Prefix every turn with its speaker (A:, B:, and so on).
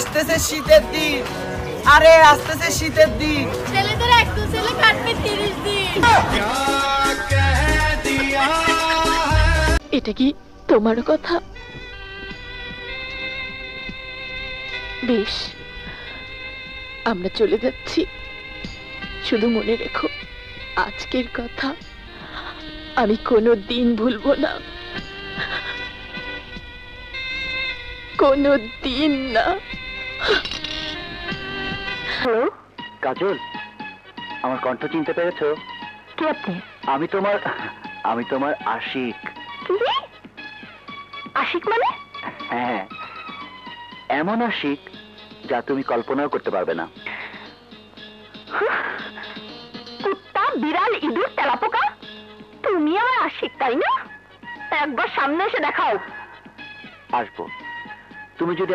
A: আসতেছে শীতের দিন, আরে আসতেছে শীতের দিন।
B: ছেলেদের এক দু ছেলে কাটবে 30 দিন।
C: এটা কি তোমার কথা? বেশ, আমরা চলে যাচ্ছি। শুধু মনে রেখো, আজকের কথা আমি কোনো দিন ভুলবো না, কোনো দিন না।
D: হ্যালো কাজল, আমার কণ্ঠ চিনতে পেরেছো?
C: কে আপনি?
D: আমি তোমার আশিক।
C: কি? আশিক মানে?
D: হ্যাঁ, এমন আশিক যা তুমি কল্পনাও করতে পারবে না।
C: কুত্তা, বিড়াল, ইঁদুর, তেলাপোকা, তুমি আমার আশিক তাই না? একবার সামনে এসে দেখাও।
D: আসবো, তুমি যদি